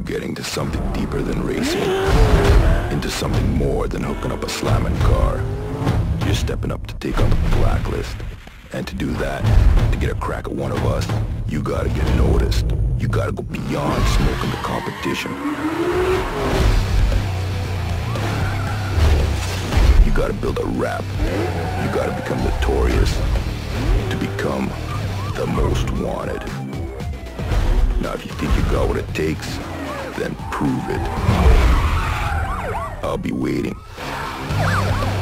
getting to something deeper than racing, into something more than hooking up a slamming car. You're stepping up to take on the blacklist. And to do that, to get a crack at one of us, you gotta get noticed. You gotta go beyond smoking the competition. You gotta build a rap. You gotta become notorious. To become the most wanted. Now if you think you got what it takes, then prove it. I'll be waiting.